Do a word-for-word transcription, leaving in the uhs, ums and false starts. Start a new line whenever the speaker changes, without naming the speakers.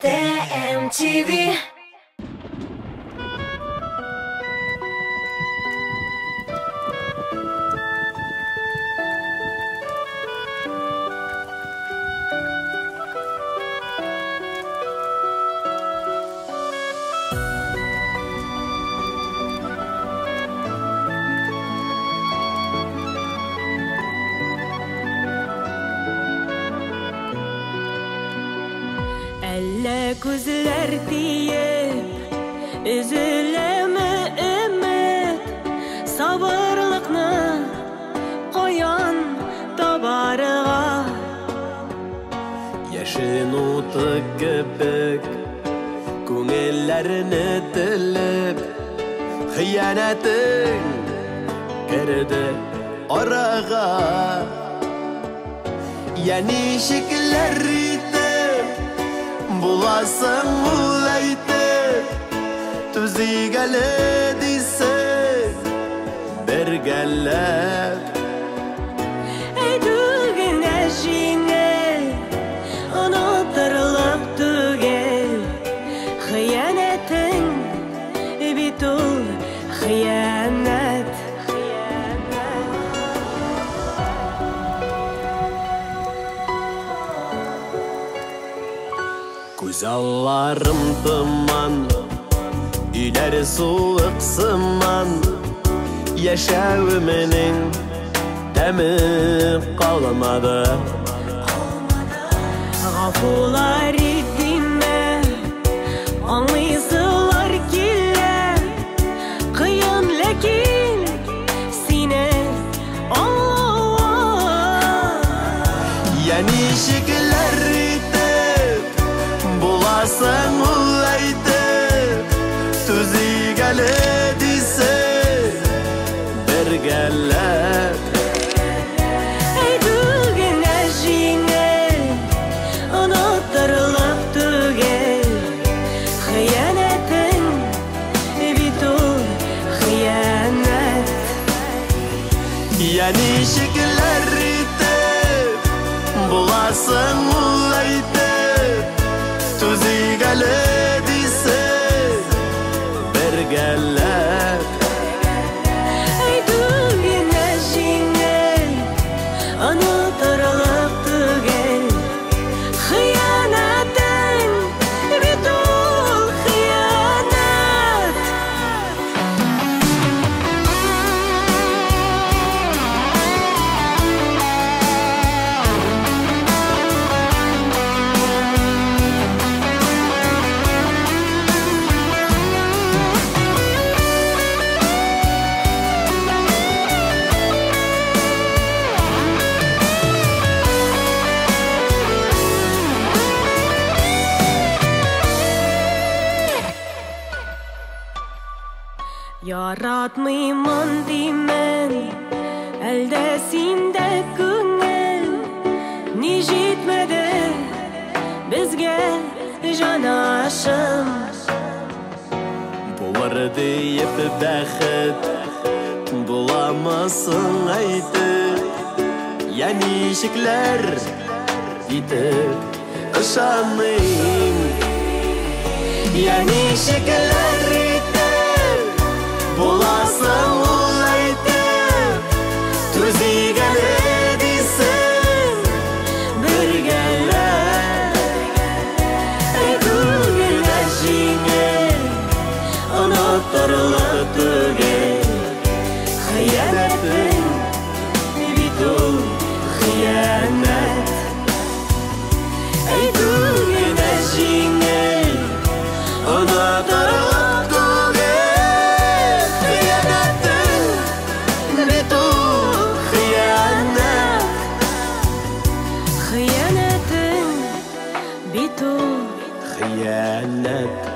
Т М Т V.
Әллә күзләр тиеп, үзелеме өмет, сабырлыкны каян табарга?
Яшен уты кебек, күңелләрне телеп, хыянәтең керде арага. Я ничекләр буласың ул әйтеп, түзик әле дисең, бергәләп.
Әйтү генә җиңел, онытырлык түгел, хыянәтең бит ул хыянәт.
Күз алларым тыман, өйләре суык сыман, яшәүемнең тәме калмады.
Гафулар итимме, аңлыйсылар килә, кыен ләкин сине аңлау.
Я ничекләр буласың ул әйтеп, түзик әле дисең, бергәләп.
Әйтү генә җиңел, онытырлык түгел, хыянәтең бит ул хыянәт.
Я ничекләр итеп, буласың ул әйтеп, түзик әле дисең, бергәләп.
Әйтү генә җиңел, онытырлык түгел, хыянәтең бит ул хыянәт. Яратмыймын димен, әлдә синдә күңел, ни җитмәде безгә җанашым.
Булыр диеп бәхет, буламасың әйтеп, я ничекләр итеп ышанмыйм. Я ничекләр буласың ул әйтеп, түзик әле дисең, бергәләп. Әйтү генә җиңел, онытырлык түгел, хыянәтең бит ул хыянәт. Әйтү генә җиңел, онытырлык
хыянәтең бит ул
хыянәт.